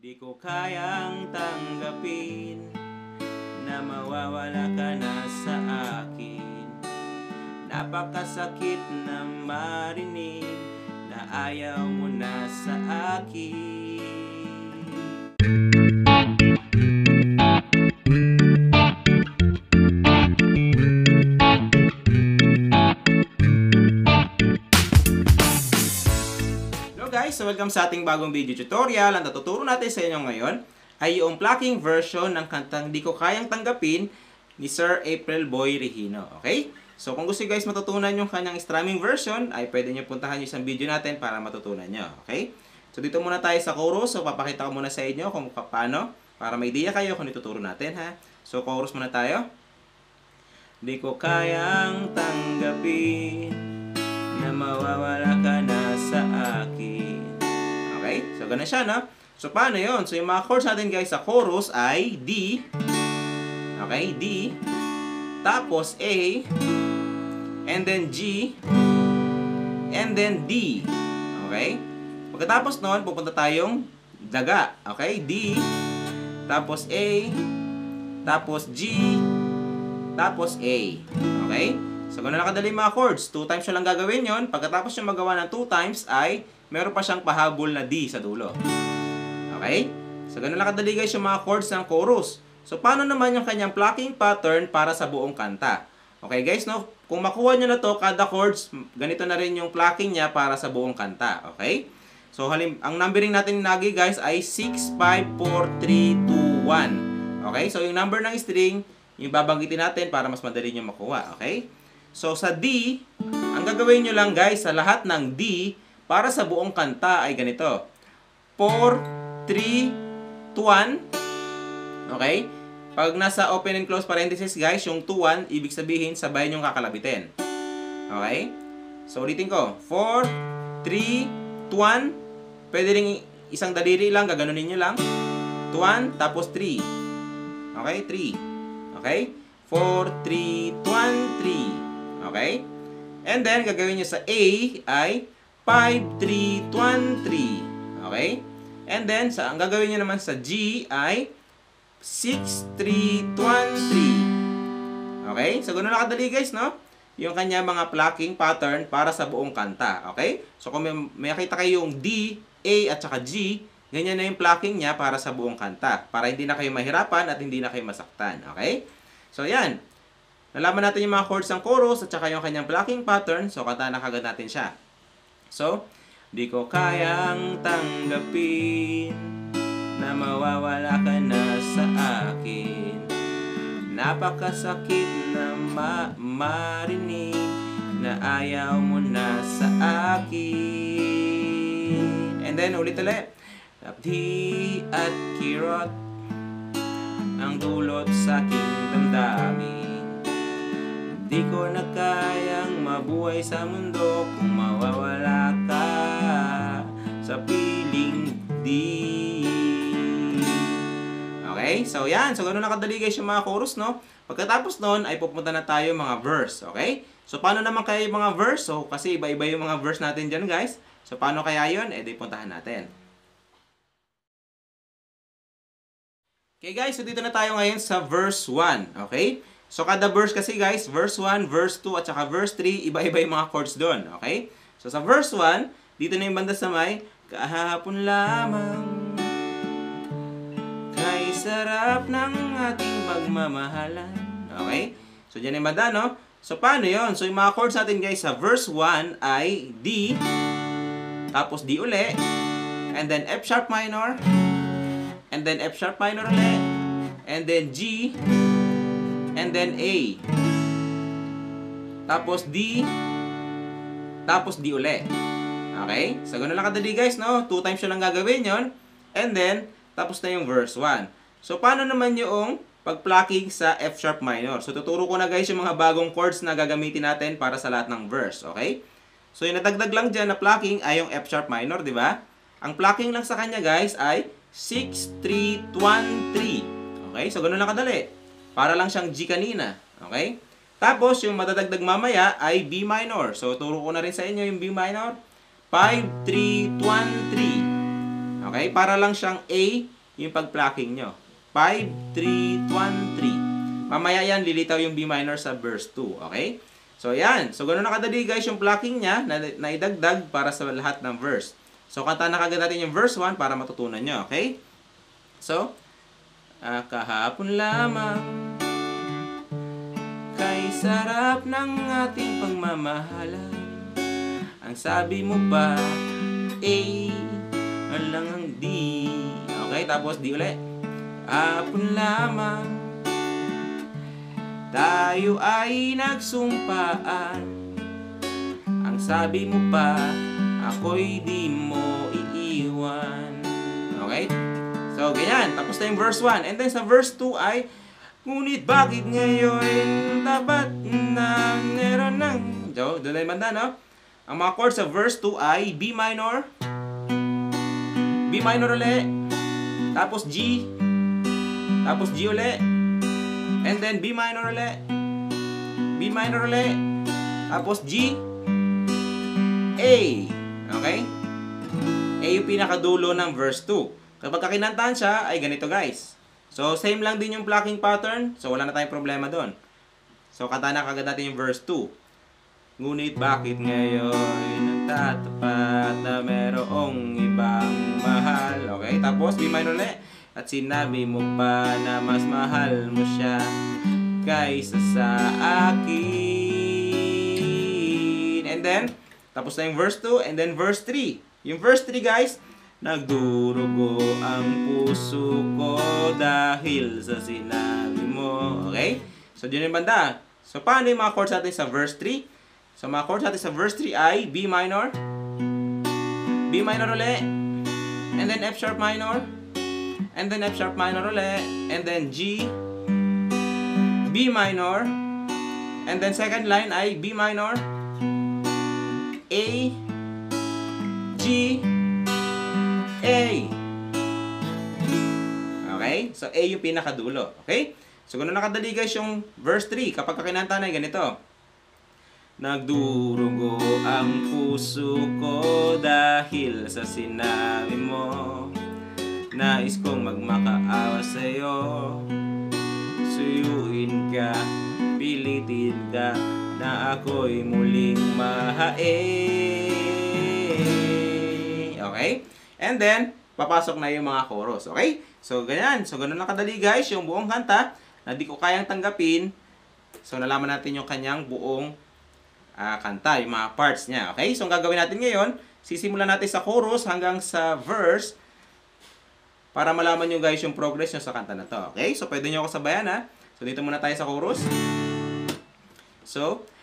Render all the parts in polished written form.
Di ko kayang tanggapin na mawawala ka na sa akin. Napakasakit na marinig na ayaw mo na sa akin. Guys, so welcome sa ating bagong video tutorial. Ang tuturo natin sa inyo ngayon ay yung plucking version ng kantang Di Ko Kayang Tanggapin ni Sir April Boy Regino. Okay? So kung gusto guys matutunan yung kanyang strumming version, ay pwede nyo puntahan yung isang video natin para matutunan nyo. Okay? So dito muna tayo sa chorus. So papakita ko muna sa inyo kung paano para may idea kayo kung ituturo natin, ha? So chorus muna tayo. Di ko kayang tanggapin na mawawala ka na sa akin. Okay? So, ganun siya, no? So, paano yun? So, yung mga chords natin, guys, sa chorus ay D. Okay? D. Tapos, A. And then, G. And then, D. Okay? Pagkatapos nun, pupunta tayong daga. Okay? D. Tapos, A. Tapos, G. Tapos, A. Okay? So, gano'n nakadali mga chords. 2 times nyo lang gagawin yon. Pagkatapos nyo magawa ng 2 times ay meron pa siyang pahabol na D sa dulo. Okay? So, gano'n nakadali guys yung mga chords ng chorus. So, paano naman yung kanyang plucking pattern para sa buong kanta? Okay guys, no? Kung makuha nyo na to, kada chords, ganito na rin yung plucking niya para sa buong kanta. Okay? So, ang numbering natin nagi guys ay 6, 5, 4, 3, 2, 1. Okay? So, yung number ng string, yung babanggitin natin para mas madali nyo makuha. Okay? So, sa D, ang gagawin nyo lang guys, sa lahat ng D, para sa buong kanta ay ganito. 4, 3, 2, 1. Okay? Pag nasa open and close parenthesis guys, yung 2, 1, ibig sabihin, sabayan yung kakalabitin. Okay? So, ulitin ko. 4, 3, 2, 1. Pwede rin isang daliri lang, gaganunin nyo lang. 2, 1, tapos 3. Okay? 3. Okay? 4, 3, 2, 1, 3. Okay? And then, gagawin nyo sa A ay 5, 3, 1, 3. Okay? And then, ang gagawin nyo naman sa G ay 6, 3, 1, 3. Okay? So, ganoon nakadali guys, no? Yung kanya mga plucking pattern para sa buong kanta. Okay? So, kung may nakita kayo yung D, A, at saka G, ganyan na yung plucking niya para sa buong kanta. Para hindi na kayo mahirapan at hindi na kayo masaktan. Okay? So, yan. Nalaman natin yung mga chords ng chorus at saka yung kanyang plucking pattern. So, kanta na kagad natin siya. So, di ko kayang tanggapin na mawawala ka na sa akin. Napakasakit na marinig na ayaw mo na sa akin. And then, ulit. Lapdi at kirot ang dulot sa aking damdamin. Di ko na kayang mabuhay sa mundo kung mawawala ka sa piling di. Okay? So, yan. So, ganoon nakadali guys yung mga chorus, no? Pagkatapos nun, ay pupunta na tayo mga verse. Okay? So, paano naman kaya yung mga verse? So, kasi iba-iba yung mga verse natin dyan, guys. So, paano kaya yun? Eh, di puntahan natin. Okay, guys. So, dito na tayo ngayon sa verse 1. Okay? So, kada verse kasi guys, verse 1, verse 2, at saka verse 3, iba-iba yung mga chords doon. Okay? So, sa verse 1, dito na yung banda sa may, kahapon lamang, kay sarap ng ating pagmamahalan. Okay? So, dyan yung banda, no? So, paano yon? So, yung mga chords natin guys, sa verse 1 ay D, tapos D uli, and then F sharp minor, and then F sharp minor uli, and then G, and then A. Tapos D. Tapos D uli. Okay? So, ganoon lang kadali guys, no? 2 times yun lang gagawin yon. And then, tapos na yung verse 1. So, paano naman yung pag-plucking sa F sharp minor? So, tuturo ko na guys yung mga bagong chords na gagamitin natin para sa lahat ng verse. Okay? So, yung nadagdag lang dyan na plucking ay yung F sharp minor, di ba? Ang plucking lang sa kanya guys ay 6, 3, 1, 3. Okay? So, ganoon lang kadali. Para lang siyang G kanina. Okay? Tapos, yung madadagdag mamaya ay B minor. So, turo ko na rin sa inyo yung B minor. 5, 3, 1, 3. Okay? Para lang siyang A yung pag-plucking nyo. 5, 3, 1, 3. Mamaya yan, lilitaw yung B minor sa verse 2. Okay? So, yan. So, ganun na kadali guys yung plucking niya na idagdag para sa lahat ng verse. So, kanta na kagad natin yung verse 1 para matutunan nyo. Okay? So, kahapon lamang kay sarap ng ating pagmamahalan. Ang sabi mo pa, A, lang ang D. Okay, tapos D ulit. Kahapon lamang tayo ay nagsumpaan. Ang sabi mo pa, ako'y di mo iiwan. Okay? So, ganyan. Tapos na yung verse 1. And then sa verse 2 ay, ngunit bakit ngayon tapat na meron ng... So, doon na yung banda, no? Ang mga chords sa verse 2 ay B minor, B minor ulit, tapos G, tapos G ulit, and then B minor ulit, B minor ulit, tapos G, A. Okay? A yung pinakadulo ng verse 2. Kapag kakinantahan siya, ay ganito guys. So, same lang din yung plucking pattern. So, wala na tayong problema doon. So, kanta na kagad natin yung verse 2. Ngunit bakit ngayon nagtatapat na merong ibang mahal? Okay, tapos B minor ulit. At sinabi mo pa na mas mahal mo siya kaysa sa akin. And then, tapos na yung verse 2 and then verse 3. Yung verse 3 guys, nagdurugo ang puso ko dahil sa sinabi mo. Okay? So, dyan yung banda. So, paano yung mga chords natin sa verse 3? So, mga chords natin sa verse 3 ay B minor, B minor ulit, and then F sharp minor, and then F sharp minor ulit, and then G, B minor, and then second line ay B minor, A, G, A. Okay? So, A yung pinakadulo. Okay? So, ganun nakadali guys yung verse 3. Kapag kakinanta na ganito. Nagdurugo ang puso ko dahil sa sinabi mo. Nais kong magmakaawa sa'yo. Suyuin ka, pilitin ka, na ako'y muling mahain. Okay? And then, papasok na yung mga chorus. Okay? So, ganyan. So, ganun lang kadali guys yung buong kanta na di ko kayang tanggapin. So, nalaman natin yung kanyang buong kanta, yung mga parts niya. Okay? So, ang gagawin natin ngayon, sisimulan natin sa chorus hanggang sa verse para malaman nyo guys yung progress nyo sa kanta na to. Okay? So, pwede nyo ako sabayan ha. So, dito muna tayo sa chorus. So,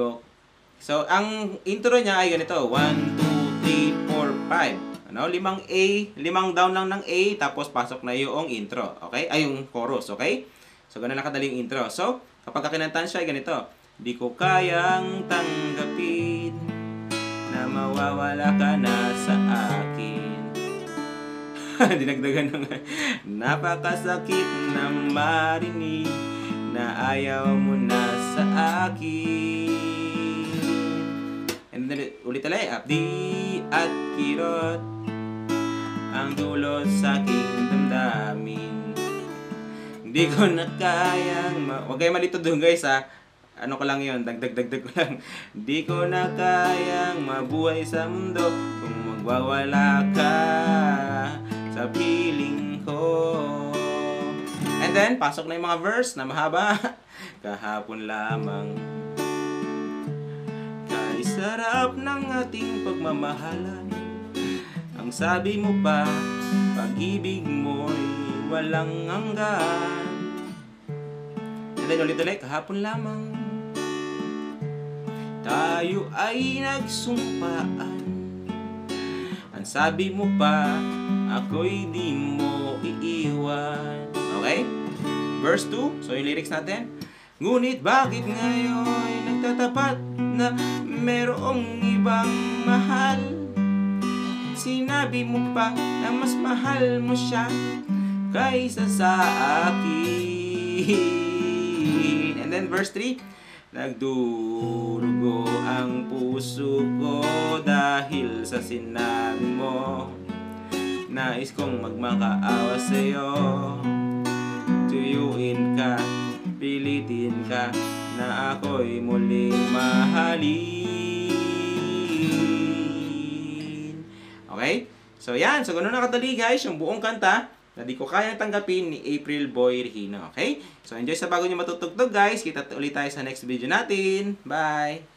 ang intro niya ay ganito. 1, 2, 3, 4, 5. Ano? 5 A, 5 down lang ng A, tapos pasok na yung intro. Okay? Ay, yung chorus. Okay? So, ganun nakadali yung intro. So, kapag kakinantahan siya ay ganito. Di ko kayang tanggapin na mawawala ka na sa akin. Dinagdagan ng napakasakit na marinig na ayaw mo na sa akin. And then ulit abdi at kirot ang dulot sa aking damdamin. Hindi ko na kayang huwag kayo malito doon guys ha. Ano ko lang yun, dagdag ko lang. Di ko na kayang mabuhay sa mundo kung magwawala ka sa piling ko. And then, pasok na yung mga verse na mahaba. Kahapon lamang kay sarap ng ating pagmamahalan. Ang sabi mo pa, pag-ibig mo'y walang hanggan. And then ulit-ulit, kahapon lamang tayo ay nagsumpaan. Ang sabi mo pa, ako'y di mo iiwan. Okay? Verse 2, so yung lyrics natin. Ngunit bakit ngayon nagtatapat na merong ibang mahal? Sinabi mo pa na mas mahal mo siya kaysa sa akin. And then verse 3, nagdurugo ang puso ko dahil sa sinabi mo. nais kong magmakaawa sa'yo. Tuyuin ka, pilitin ka, na ako'y muling mahalin. Okay? So yan, so ganun nakadali guys, yung buong kanta na di ko kayang tanggapin ni April Boy Regino. Okay? So enjoy sa bago nyo matutugtog guys. Kita ulit tayo sa next video natin. Bye!